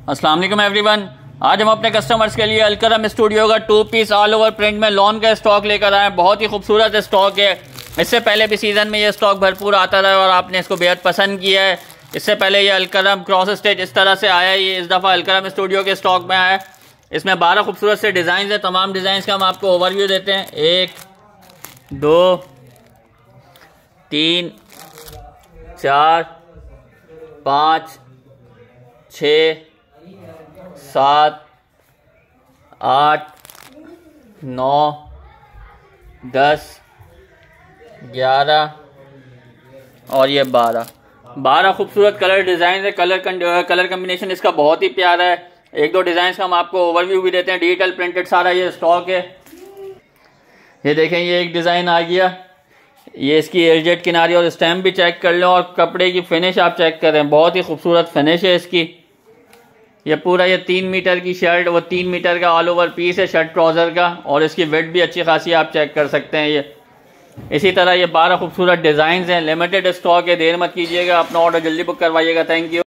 अस्सलाम वालेकुम एवरीवन। आज हम अपने कस्टमर्स के लिए अलकरम स्टूडियो का 2 पीस ऑल ओवर प्रिंट में लॉन का स्टॉक लेकर आए हैं। बहुत ही खूबसूरत स्टॉक है। इससे पहले भी सीज़न में ये स्टॉक भरपूर आता रहा और आपने इसको बेहद पसंद किया है। इससे पहले ये अलकरम क्रॉस स्टेज इस तरह से आया है। ये इस दफ़ा अलकरम स्टूडियो के स्टॉक में आया है। इसमें 12 खूबसूरत से डिज़ाइन है। तमाम डिज़ाइन का हम आपको ओवरव्यू देते हैं। 1 2 3 4 5 6 7 8 9 10 11 और ये 12 खूबसूरत कलर डिज़ाइन है। कलर कम्बिनेशन इसका बहुत ही प्यारा है। एक दो डिज़ाइन का हम आपको ओवरव्यू भी देते हैं। डिजिटल प्रिंटेड सारा ये स्टॉक है। ये देखें, ये एक डिज़ाइन आ गया। ये इसकी एजेड किनारी और स्टैम्प भी चेक कर लो और कपड़े की फिनिश आप चेक करें। बहुत ही खूबसूरत फिनिश है इसकी। ये पूरा ये 3 मीटर की शर्ट, वो 3 मीटर का ऑल ओवर पीस है शर्ट ट्राउज़र का, और इसकी वेट भी अच्छी खासी आप चेक कर सकते हैं। ये इसी तरह ये 12 खूबसूरत डिज़ाइन हैं। लिमिटेड स्टॉक है, देर मत कीजिएगा, अपना ऑर्डर जल्दी बुक करवाइएगा। Thank you.